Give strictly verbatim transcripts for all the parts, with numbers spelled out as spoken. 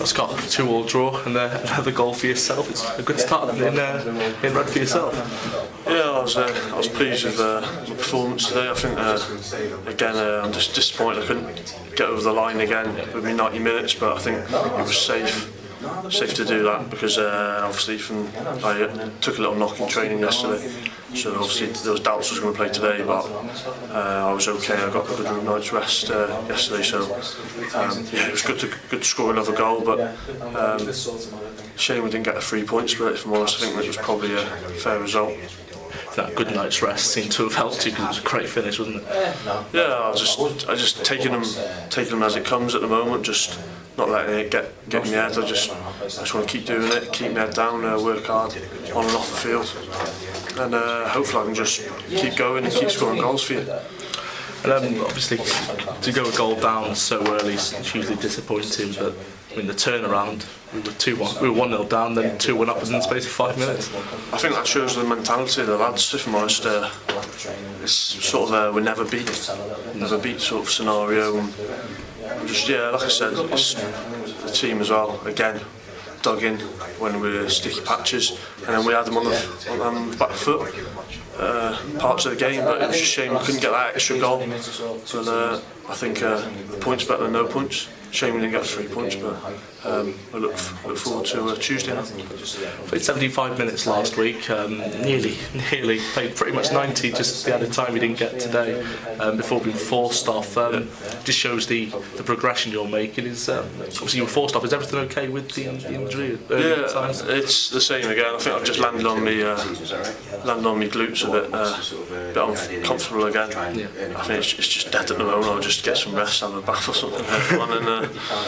just got a two all draw and uh, another goal for yourself. It's a good start in uh, in red for yourself. Yeah, I was uh, I was pleased with uh, my performance today. I think uh, again uh, I'm just disappointed I couldn't get over the line again with me ninety minutes, but I think it was safe. Safe to do that because uh, obviously from I uh, took a little knock in training yesterday, so obviously there was doubts I was going to play today, but uh, I was okay. I got a good night's rest uh, yesterday, so um, yeah, it was good to good to score another goal. But um, shame we didn't get the three points. But if I'm honest, I think that was probably a fair result. That good night's rest seemed to have helped you because it was a great finish, wasn't it? Yeah, I was just I just taking them taking them as it comes at the moment. Just not letting it get get in my head. I just I just want to keep doing it, keep my head down, uh, work hard on and off the field, and uh, hopefully I can just keep going and keep scoring goals for you. And um, obviously, to go a goal down so early is hugely disappointing. But I mean, the turnaround, we were two one, we were one nil down, then two one up within the space of five minutes. I think that shows the mentality of the lads. If I'm honest, uh, it's sort of a we never beat, never beat sort of scenario. And just yeah, like I said, it's the team as well. Again, dug in when we were sticky patches, and then we had them on the, on the back foot. Uh, parts of the game, but it was a shame we couldn't get that extra goal. But uh, I think uh, the points better than no points. Shame we didn't get three points, but um, I look look forward to uh, Tuesday now. Played seventy-five minutes last week, um, nearly, nearly played pretty much ninety, just the added time we didn't get today um, before being forced off. Um, just shows the, the progression you're making. Is um, obviously you were forced off. Is everything okay with the, the injury? Yeah, times? It's the same again. I think I've just landed on me, uh, landed on me glutes a bit, uh, bit uncomfortable again. Yeah. I think it's, it's just dead at the moment. I'll just get some rest, have a bath or something, have fun, and uh,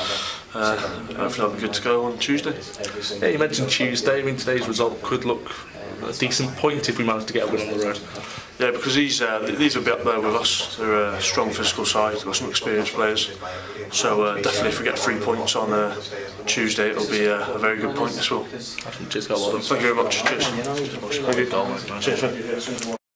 uh, hopefully I'll be good to go on Tuesday. Yeah, you mentioned Tuesday. I mean, today's result could look a decent point if we manage to get a win on the road. Yeah, because these uh, these will be up there with us. They're a strong physical side. They've got some experienced players. So uh, definitely, if we get three points on uh, Tuesday, it'll be uh, a very good point this will. Cheers, well done. Thank you very much. Cheers. Thank you. Cheers.